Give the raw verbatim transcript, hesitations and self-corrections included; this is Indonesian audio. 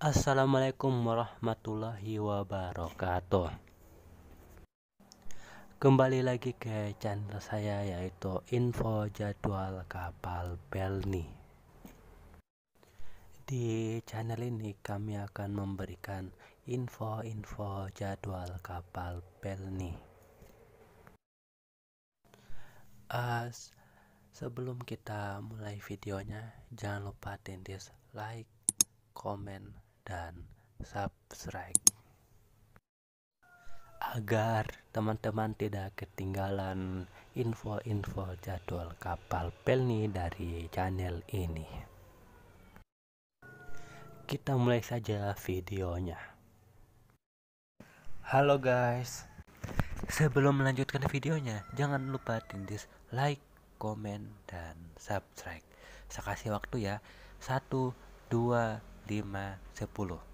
Assalamualaikum warahmatullahi wabarakatuh. Kembali lagi ke channel saya, yaitu info jadwal kapal Pelni. Di channel ini kami akan memberikan info-info jadwal kapal Pelni. Uh, sebelum kita mulai videonya, jangan lupa tindis like, komen, dan subscribe agar teman-teman tidak ketinggalan info-info jadwal kapal Pelni dari channel ini. Kita mulai saja videonya. Halo guys, sebelum melanjutkan videonya, jangan lupa tindis like, komen, dan subscribe. Saya kasih waktu ya, satu, dua, lima, sepuluh.